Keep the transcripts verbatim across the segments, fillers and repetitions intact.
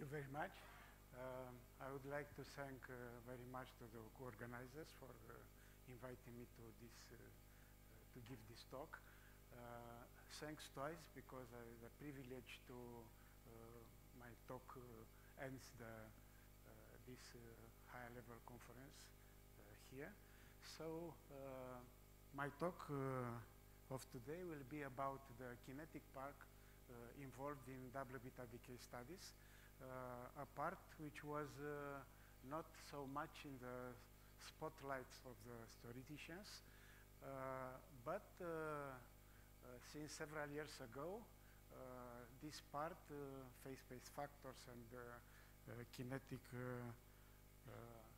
you very much. Um, I would like to thank uh, very much to the co-organizers for uh, inviting me to this uh, uh, to give this talk. Uh, thanks twice because I had the privilege to uh, my talk uh, ends the uh, this uh, high-level conference uh, here. So uh, my talk uh, of today will be about the kinetic part uh, involved in double beta decay studies. Uh, a part which was uh, not so much in the spotlights of the theoreticians, uh, but uh, uh, since several years ago, uh, this part, uh, phase space factors and uh, uh, kinetic uh, uh,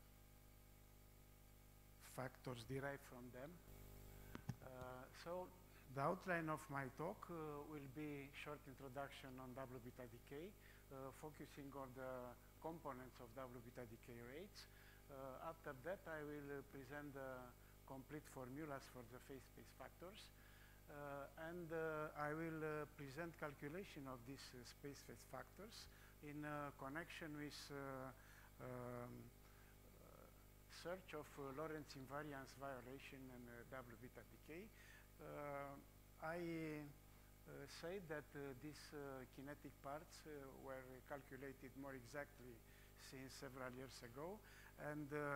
factors derived from them. Uh, so the outline of my talk uh, will be short introduction on double beta decay, Uh, focusing on the components of double beta decay rates. Uh, after that, I will uh, present the complete formulas for the phase space factors. Uh, and uh, I will uh, present calculation of these uh, space phase factors in uh, connection with uh, um, uh, search of uh, Lorentz invariance violation and uh, double beta decay. Uh, I Uh, say that uh, these uh, kinetic parts uh, were calculated more exactly since several years ago, and uh,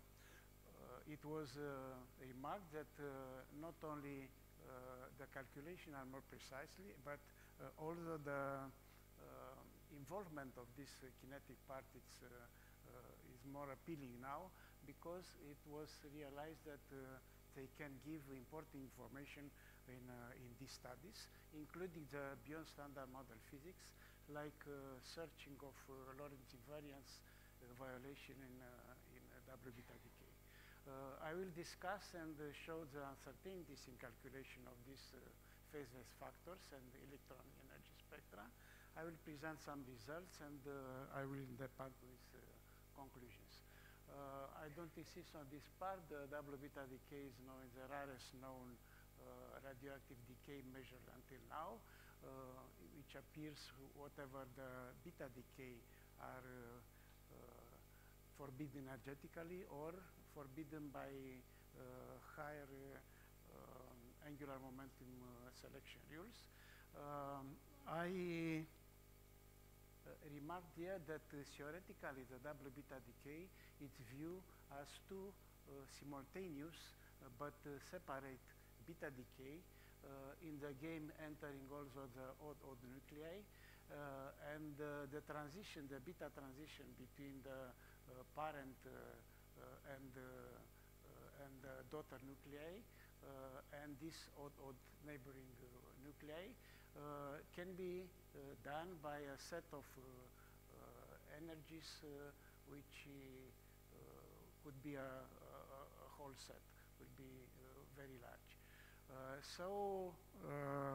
uh, it was uh, remarked that uh, not only uh, the calculation are more precisely, but uh, also the uh, involvement of this uh, kinetic part it's, uh, uh, is more appealing now, because it was realized that uh, they can give important information in, uh, in these studies, including the beyond standard model physics, like uh, searching of uh, Lorentz invariance uh, violation in, uh, in uh, double beta decay. Uh, I will discuss and uh, show the uncertainties in calculation of these uh, phase-phase factors and electron energy spectra. I will present some results, and uh, I will depart with uh, conclusions. Uh, I don't insist on this part. The double beta decay is known, the rarest known uh, radioactive decay measured until now, uh, which appears whatever the beta decay are uh, uh, forbidden energetically or forbidden by uh, higher uh, um, angular momentum uh, selection rules. Um, I Uh, remarked here that uh, theoretically the double beta decay is viewed as two uh, simultaneous uh, but uh, separate beta decay uh, in the game entering also the odd-odd nuclei, uh, and uh, the transition, the beta transition between the uh, parent uh, uh, and, uh, uh, and the daughter nuclei uh, and this odd-odd neighboring uh, nuclei Uh, can be uh, done by a set of uh, uh, energies uh, which uh, could be a, a, a whole set, would be uh, very large. Uh, so uh,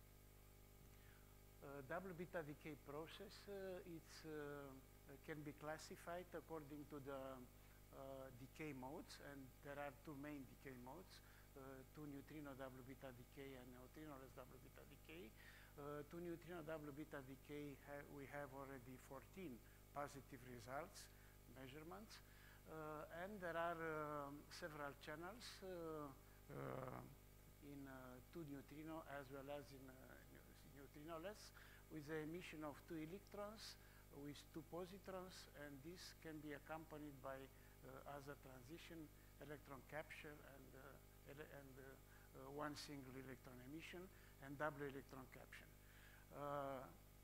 uh, double beta decay process uh, it's, uh, can be classified according to the uh, decay modes, and there are two main decay modes. Uh, two neutrino double beta decay and neutrinoless double beta decay. Uh, two neutrino double beta decay, ha we have already fourteen positive results, measurements, uh, and there are um, several channels uh, uh, in uh, two neutrino as well as in uh, neutrinoless, with the emission of two electrons with two positrons, and this can be accompanied by uh, other transition, electron capture, and uh, and uh, uh, one single electron emission and double electron capture. Uh,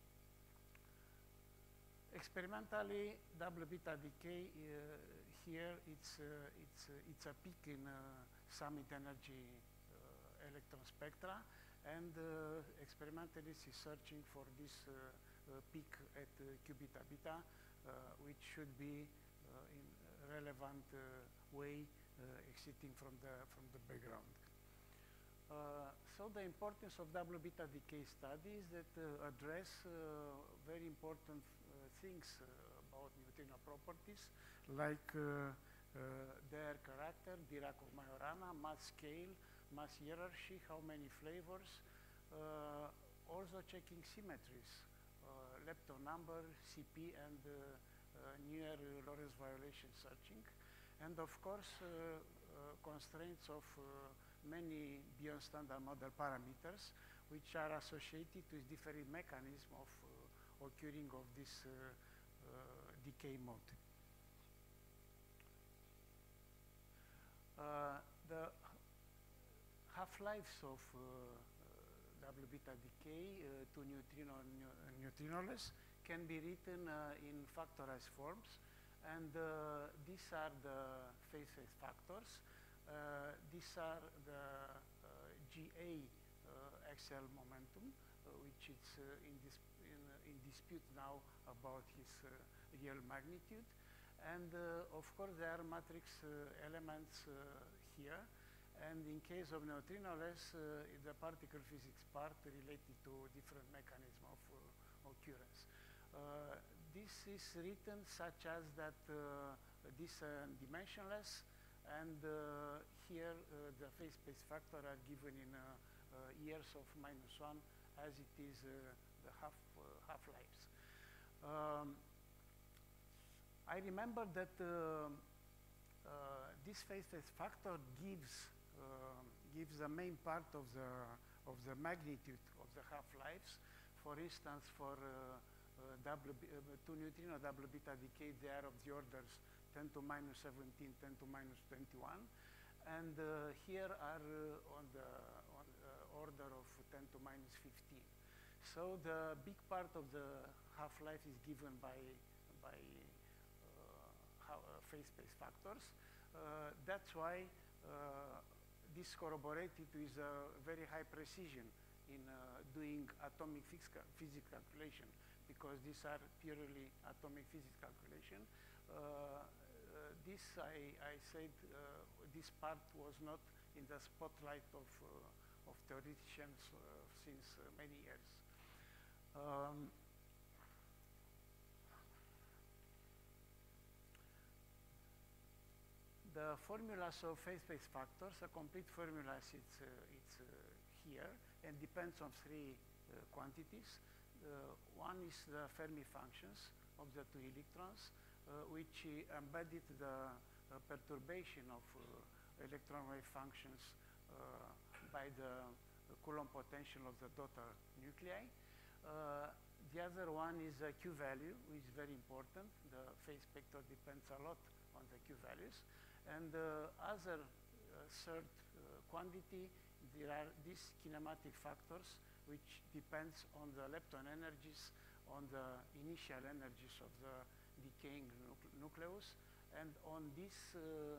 experimentally, double beta decay uh, here it's uh, it's uh, it's a peak in uh, summit energy uh, electron spectra, and uh, experimentalist is searching for this uh, uh, peak at uh, q beta beta, uh, which should be uh, in a relevant uh, way Uh, exiting from the from the background. Uh, so the importance of double beta decay studies that uh, address uh, very important uh, things uh, about neutrino properties, like uh, uh, their character, Dirac-Majorana, mass scale, mass hierarchy, how many flavors, uh, also checking symmetries, uh, lepton number, C P, and uh, uh, near Lorentz violation searching. And of course, uh, uh, constraints of uh, many beyond standard model parameters, which are associated with different mechanisms of uh, occurring of this uh, uh, decay mode. Uh, the half-lives of uh, uh, double beta decay uh, to neutrino and neutrinoless can be written uh, in factorized forms, and uh, these are the phase-phase factors. Uh, these are the uh, G A uh, axial momentum, uh, which is uh, in, dis in, uh, in dispute now about his uh, real magnitude. And uh, of course, there are matrix uh, elements uh, here. And in case of neutrinoless, uh, the particle physics part related to different mechanism of uh, occurrence. Uh, this is written such as that uh, this uh, dimensionless, and uh, here uh, the phase-space factor are given in uh, uh, years of minus one, as it is uh, the half uh, half-lives. Um, I remember that uh, uh, this phase-phase factor gives uh, gives the main part of the of the magnitude of the half-lives. For instance, for uh, uh, double uh, two neutrino double beta decay, they are of the orders ten to minus seventeen, ten to minus twenty-one, and uh, here are uh, on the on uh, order of ten to minus fifteen. So the big part of the half-life is given by by uh, phase-space factors. Uh, that's why uh, this corroborated with a very high precision in uh, doing atomic physics calculation, because these are purely atomic physics calculation. Uh, uh, this, I, I said, uh, this part was not in the spotlight of, uh, of theoreticians uh, since uh, many years. Um, The formulas of phase-space factors, a complete formula is it's, uh, it's, uh, here, and depends on three uh, quantities. Uh, one is the Fermi functions of the two electrons, uh, which uh, embedded the uh, perturbation of uh, electron wave functions uh, by the uh, Coulomb potential of the daughter nuclei. Uh, the other one is the Q value, which is very important. The phase spectra depends a lot on the Q values. And the uh, other uh, third uh, quantity, there are these kinematic factors, which depends on the lepton energies, on the initial energies of the decaying nucle nucleus, and on these uh,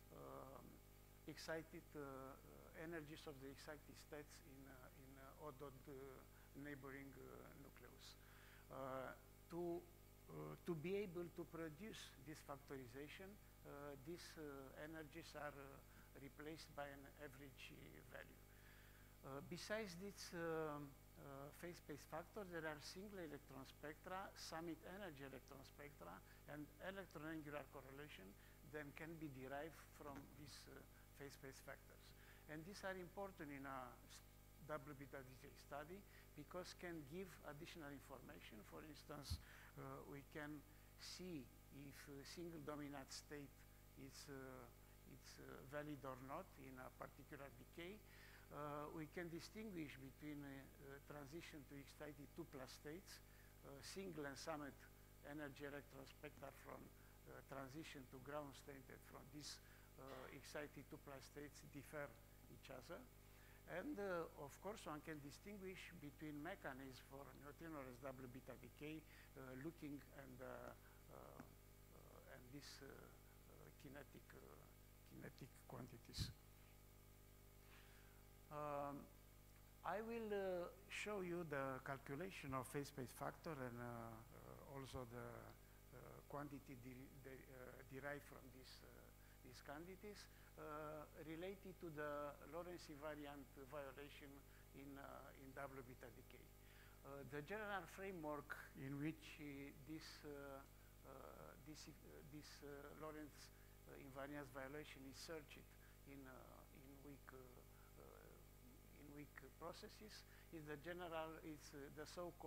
um, excited uh, uh, energies of the excited states in uh, in uh, O-dot uh, neighboring uh, nucleus. Uh, to uh, to be able to produce this factorization, Uh, these uh, energies are uh, replaced by an average uh, value. Uh, besides this um, uh, phase-space factor, there are single electron spectra, summit energy electron spectra, and electron angular correlation then can be derived from these uh, phase-space factors. And these are important in a double beta decay study because can give additional information. For instance, uh, we can see if a single dominant state is uh, it's uh, valid or not in a particular decay. Uh, we can distinguish between uh, uh, transition to excited two plus states, uh, single and summit energy electron spectra from uh, transition to ground state, that from these uh, excited two plus states differ each other. And uh, of course, one can distinguish between mechanisms for neutrinoless double beta decay, uh, looking and uh, uh, and these uh, uh, kinetic uh, kinetic quantities. Um, I will uh, show you the calculation of phase-space factor and uh, uh, also the uh, quantity de de uh, derived from these uh, these quantities uh, related to the Lorentz invariant violation in uh, in double beta decay. Uh, the general framework in which uh, this uh, uh, this uh, this uh, Lorentz uh, invariance violation is searched in uh, in weak uh, uh, in weak processes is the general is uh, the so-called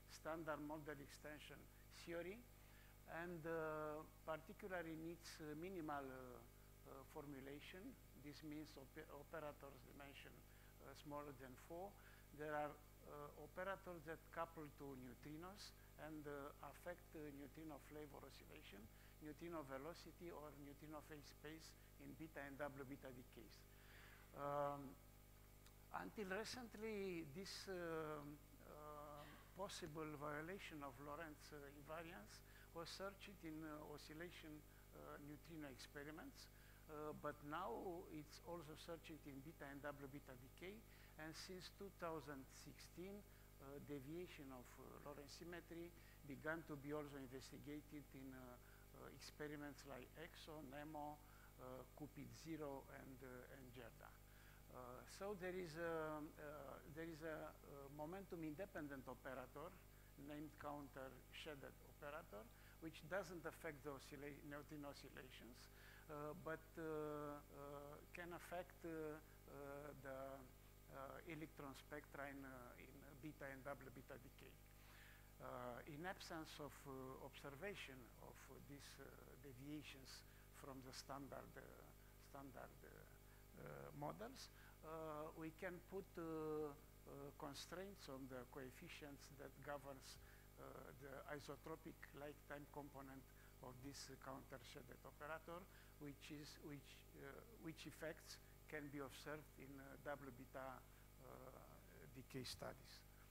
standard model extension theory, and uh, particularly needs uh, minimal uh, uh, formulation. This means op operators dimension uh, smaller than four. There are uh, operators that couple to neutrinos and uh, affect uh, neutrino flavor oscillation, neutrino velocity, or neutrino phase space in beta and double beta decays. Um, until recently, this uh, uh, possible violation of Lorentz uh, invariance was searched in uh, oscillation uh, neutrino experiments, uh, but now it's also searched in beta and double beta decay, and since two thousand sixteen, uh, deviation of uh, Lorentz symmetry began to be also investigated in uh, uh, experiments like EXO, NEMO, uh, Cupid zero, and, uh, and GERDA. Uh, so there is a, uh, there is a uh, momentum-independent operator named counter shaded operator, which doesn't affect the oscilla neutrino oscillations, uh, but uh, uh, can affect uh, uh, the uh, electron spectra in, uh, in beta and double beta decay. Uh, in absence of uh, observation of uh, these uh, deviations from the standard, uh, standard uh, uh, models, uh, we can put uh, uh, constraints on the coefficients that governs uh, the isotropic lifetime component of this uh, counter-shaded operator, which is which uh, which effects can be observed in uh, double beta uh, decay studies.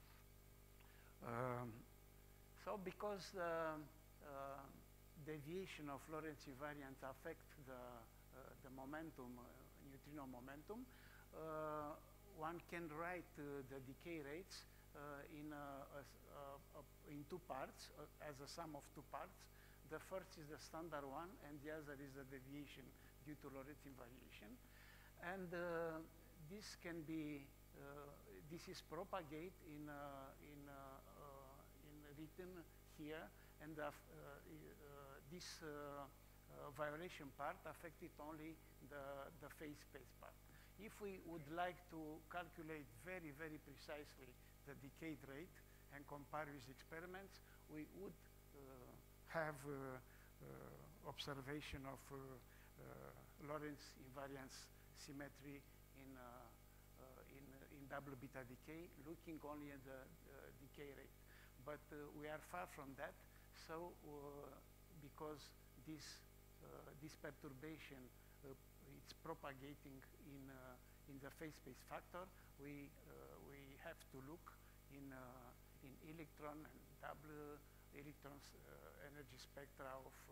Um, so, because the uh, deviation of Lorentz invariant affect the uh, the momentum, uh, neutrino momentum, uh, one can write uh, the decay rates uh, in uh, a, uh, uh, in two parts uh, as a sum of two parts. The first is the standard one, and the other is the deviation due to Lorentz invariation. And uh, this can be uh, this is propagate in uh, in uh, uh, in written here, and the, uh, uh, this uh, uh, violation part affected only the the phase space part. If we would like to calculate very, very precisely the decay rate and compare with experiments, we would uh, have uh, uh, observation of uh, uh, Lorentz invariance symmetry in, uh, uh, in, uh, in double beta decay, looking only at the uh, decay rate. But uh, we are far from that, so uh, because this, uh, this perturbation uh, it's propagating in uh, in the phase space factor, we uh, we have to look in uh, in electron and double electrons uh, energy spectra of uh,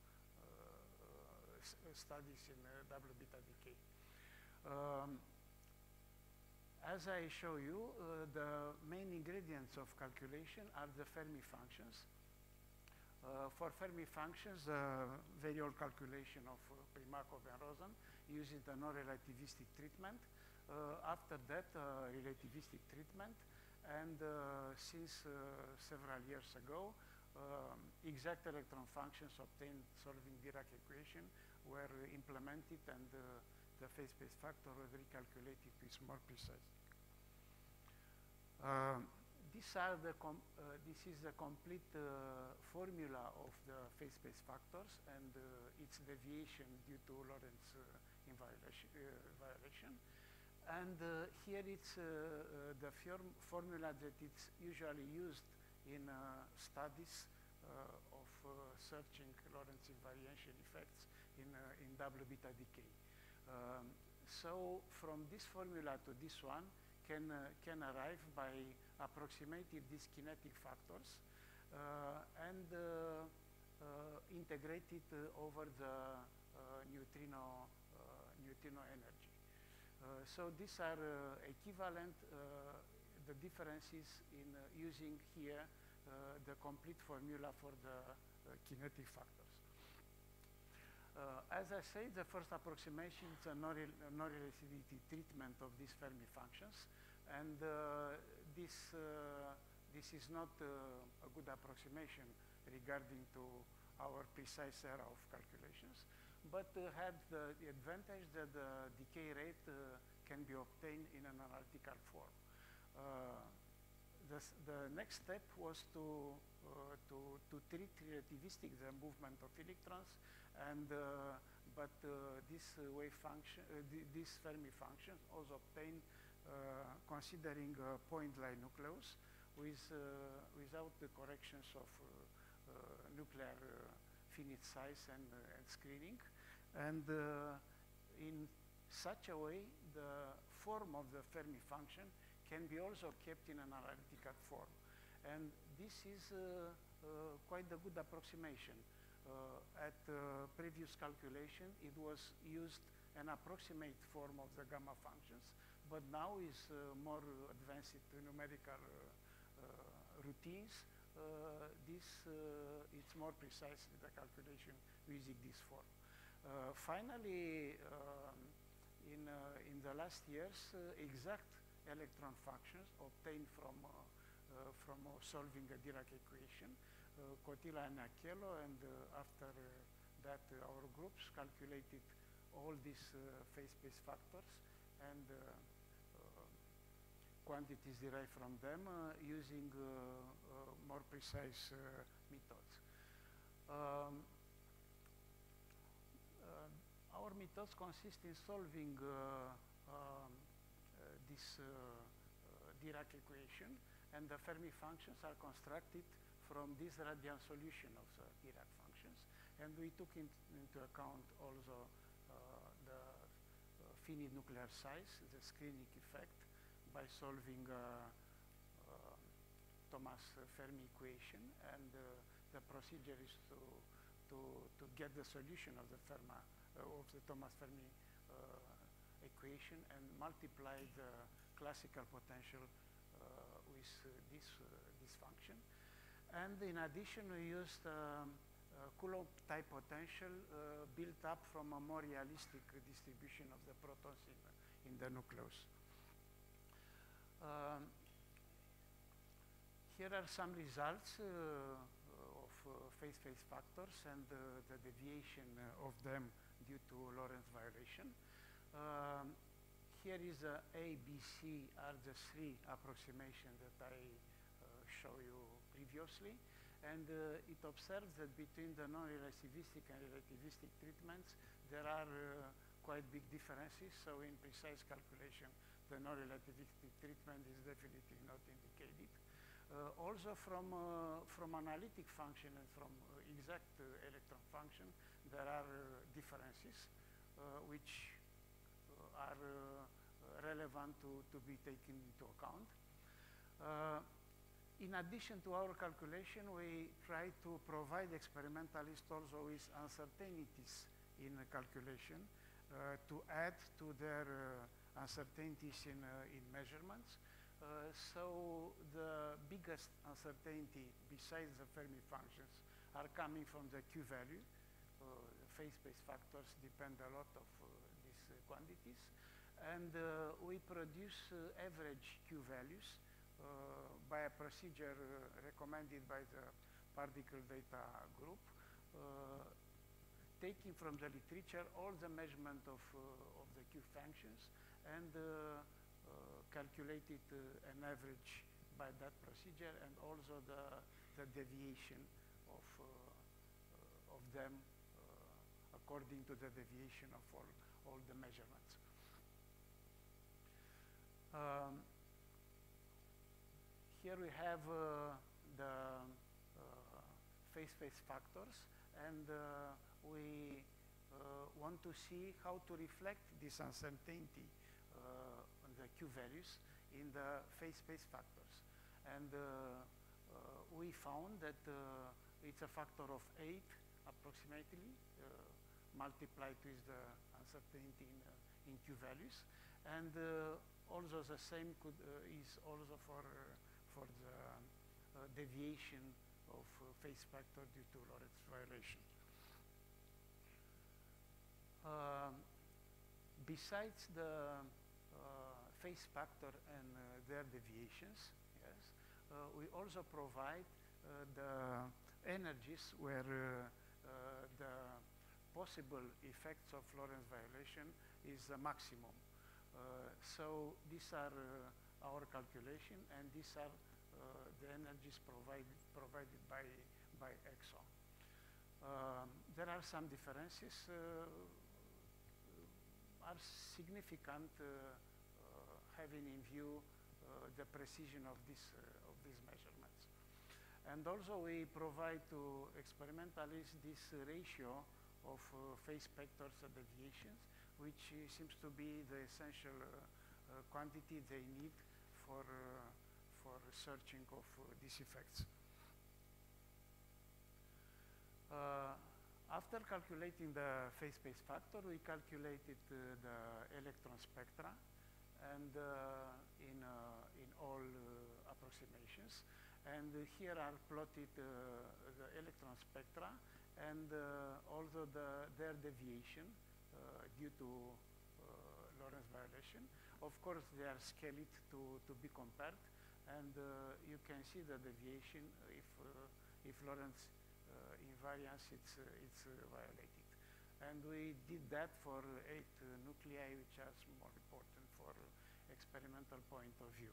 uh, studies in uh, double beta decay. Um, as I show you, uh, the main ingredients of calculation are the Fermi functions. Uh, for Fermi functions, uh, very old calculation of uh, Primakov and Rosen using the non-relativistic treatment. Uh, after that, uh, relativistic treatment. And uh, since uh, several years ago, um, exact electron functions obtained solving Dirac equation were implemented, and uh, the phase space factor was recalculated with more precise. Um, These are the com uh, this is the complete uh, formula of the phase space factors and uh, its deviation due to Lorentz uh, violation, uh, violation. And uh, here it's uh, uh, the formula that it's usually used in uh, studies uh, of uh, searching Lorentz invariation effects in, uh, in double beta decay. Um, so from this formula to this one, can, uh, can arrive by approximating these kinetic factors uh, and uh, uh, integrate it uh, over the uh, neutrino, uh, neutrino energy. Uh, so these are uh, equivalent, uh, the differences in uh, using here uh, the complete formula for the uh, kinetic factors. Uh, as I say, the first approximation is a non-relativity treatment of these Fermi functions, and uh, this uh, this is not uh, a good approximation regarding to our precise era of calculations, but uh, had the, the advantage that the decay rate uh, can be obtained in an analytical form. Uh, the, the next step was to, uh, to, to treat relativistic the movement of electrons, and, uh, but uh, this uh, wave function, uh, th this Fermi function was obtained uh, considering a point-line nucleus with, uh, without the corrections of uh, uh, nuclear uh, finite size and, uh, and screening. And uh, in such a way, the form of the Fermi function can be also kept in an analytical form. And this is uh, uh, quite a good approximation. Uh, at uh, previous calculation, it was used an approximate form of the gamma functions, but now is uh, more advanced numerical uh, uh, routines. Uh, this uh, it's more precise in the calculation using this form. Uh, finally, um, in uh, in the last years, uh, exact electron functions obtained from uh, uh, from uh, solving a Dirac equation, uh, Cotila and Acchiello, and uh, after uh, that uh, our groups calculated all these uh, phase space factors and uh, uh, quantities derived from them uh, using uh, uh, more precise uh, methods. Um, uh, our methods consist in solving uh, um, uh, this uh, uh, Dirac equation, and the Fermi functions are constructed from this radial solution of the Dirac functions, and we took in, into account also uh, the uh, finite nuclear size, the screening effect, by solving uh, uh, Thomas Fermi equation, and uh, the procedure is to, to, to get the solution of the Ferma, uh, of the Thomas Fermi uh, equation and multiply the classical potential uh, with uh, this, uh, this function. And in addition, we used um, uh, Coulomb type potential uh, built up from a more realistic uh, distribution of the protons in, in the nucleus. Um, here are some results uh, of uh, phase-phase factors and uh, the deviation uh, of them due to Lorentz violation. Um, here is a A, B, C are the three approximations that I uh, show you previously, and uh, it observes that between the non-relativistic and relativistic treatments there are uh, quite big differences, so in precise calculation the non-relativistic treatment is definitely not indicated. Uh, also from, uh, from analytic function and from uh, exact uh, electron function there are uh, differences uh, which uh, are uh, relevant to, to be taken into account. Uh, in addition to our calculation, we try to provide experimentalists also with uncertainties in the calculation uh, to add to their uh, uncertainties in, uh, in measurements. Uh, so the biggest uncertainty besides the Fermi functions are coming from the Q value. Uh, the phase-space factors depend a lot of uh, these uh, quantities. And uh, we produce uh, average Q values uh, by a procedure uh, recommended by the particle data group, uh, taking from the literature all the measurement of, uh, of the Q functions and uh, uh, calculated uh, an average by that procedure, and also the, the deviation of, uh, uh, of them uh, according to the deviation of all, all the measurements. Um, here we have uh, the uh, phase-phase factors, and uh, we uh, want to see how to reflect this uncertainty uh, on the Q values in the phase-space factors. And uh, uh, we found that uh, it's a factor of eight approximately, uh, multiplied with the uncertainty in, uh, in Q values. And uh, also the same could, uh, is also for, uh, for the uh, deviation of uh, phase factor due to Lorentz violation. Um, besides the uh, phase factor and uh, their deviations, yes, uh, we also provide uh, the energies where uh, uh, the possible effects of Lorentz violation is the maximum. Uh, so these are uh, our calculation, and these are uh, the energies provided, provided by, by EXO. Um, there are some differences, uh, are significant, uh, uh, having in view uh, the precision of, this, uh, of these measurements. And also we provide to experimentalists this uh, ratio of uh, phase spectors and deviations, which uh, seems to be the essential uh, uh, quantity they need for, uh, for searching of uh, these effects. Uh, after calculating the phase space factor, we calculated uh, the electron spectra, and uh, in, uh, in all uh, approximations. And uh, here are plotted uh, the electron spectra and uh, also the, their deviation uh, due to uh, Lorentz violation. Of course, they are scaled to, to be compared, and uh, you can see the deviation if, uh, if Lorentz uh, invariance it's, uh, it's uh, violated. And we did that for eight uh, nuclei, which are more important for experimental point of view.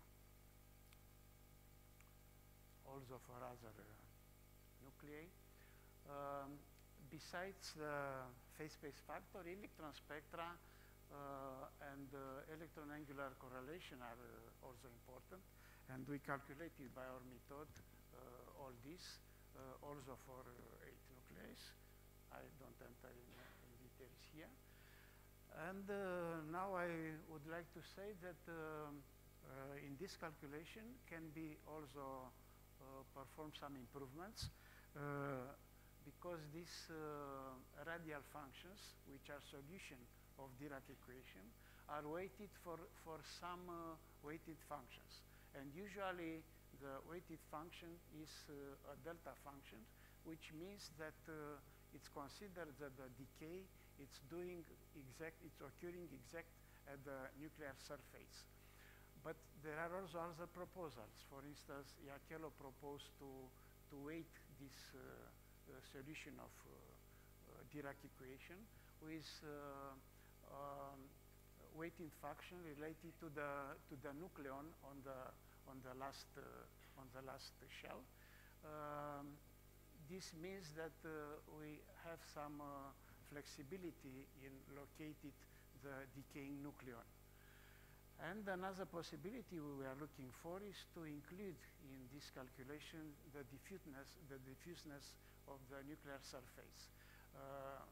Also for other uh, nuclei. Um, besides the phase space factor, electron spectra uh, and uh, electron angular correlation are uh, also important. And we calculated by our method uh, all this, uh, also for uh, eight nuclei. I don't enter in, uh, in details here. And uh, now I would like to say that um, uh, in this calculation can be also uh, perform some improvements uh, because these uh, radial functions, which are solution of Dirac equation, are weighted for, for some uh, weighted functions. And usually the weighted function is uh, a delta function, which means that uh, it's considered that the decay it's doing exact, it's occurring exact at the nuclear surface. But there are also other proposals. For instance, Iacchello proposed to, to weight this uh, uh, solution of uh, uh, Dirac equation with uh, um, weighting function related to the, to the nucleon on the, on the, last, uh, on the last shell. Um, this means that uh, we have some uh, flexibility in locating the decaying nucleon. And another possibility we are looking for is to include in this calculation the diffuseness, the diffuseness of the nuclear surface. Uh,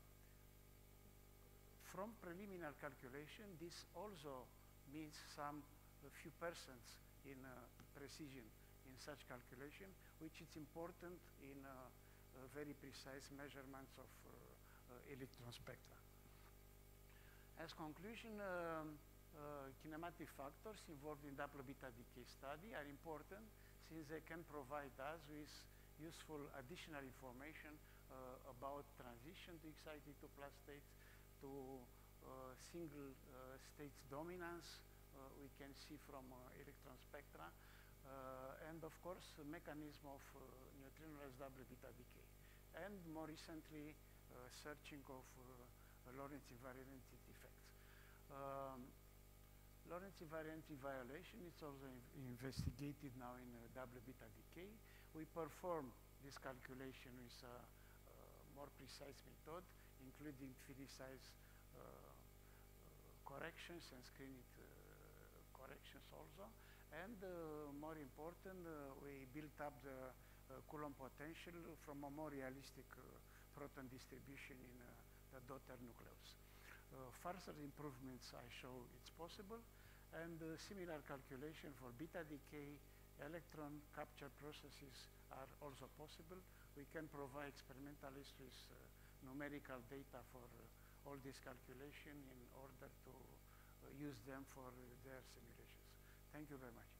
from preliminary calculation, this also means some a few percents in uh, precision in such calculation, which is important in uh, uh, very precise measurements of uh, uh, electron spectra. As conclusion, um, Uh, kinematic factors involved in double beta decay study are important since they can provide us with useful additional information uh, about transition to excited to plus states, to uh, single uh, states dominance uh, we can see from uh, electron spectra, uh, and of course the mechanism of uh, neutrinoless double beta decay, and more recently uh, searching of uh, Lorentz invariant effects. Um, Lorentz invariant violation is also in investigated now in uh, double beta decay. We perform this calculation with a uh, uh, more precise method, including Philly size uh, uh, corrections and screened uh, corrections also. And uh, more important, uh, we built up the uh, Coulomb potential from a more realistic uh, proton distribution in uh, the daughter nucleus. Uh, further improvements I show it's possible, and uh, similar calculation for beta decay, electron capture processes are also possible. We can provide experimentalists with uh, numerical data for uh, all this calculation in order to uh, use them for uh, their simulations. Thank you very much.